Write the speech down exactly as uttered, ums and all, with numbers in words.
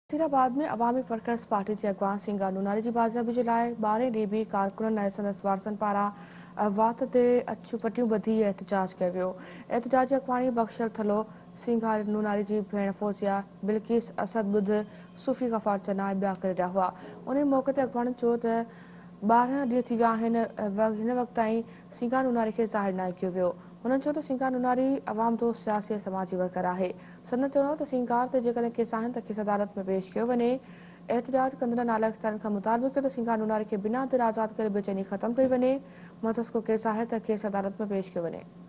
नसीराबाद में अवामी workers party जे अॻवान सिंगार नूनारी जी बाज़ाबी जे लाइ ॿारहें ॾींहं बि कारकुननि ऐं संदसि वारसनि पारां वात ते अछू पटियूं ॿधी एहतजाज कयो वियो। एहतजाज जी अॻवानी बख़्शल थलो सिंगार नूनारी जी भेण फौजिया बिल्किस असद ॿुध सूफ़ी गफ़ार चना ऐं ॿिया करे रहिया हुआ। उन मौक़े ते अॻवाननि चयो त ॿारहं ॾींहं थी विया आहिनि, हिन वक़्त ताईं सिंगार नूनारी खे ज़ाहिर न कयो वियो। हुननि चयो त सिंगार नूनारी अवाम दोस्त सियासी ऐं समाजी वर्कर आहे। संदन चवणो त सिंगार ते जेकॾहिं केस आहिनि त खेसि अदालत में पेश कयो वञे। एहतजाज कंदड़ नाला इख़्तियारनि खां मुताबिक़ त सिंगार नूनारी खे बिना दिलि आज़ाद करे बेचैनी ख़तमु कई वञे। मुतस्को केस आहे त खेसि अदालत में पेश कयो वञे।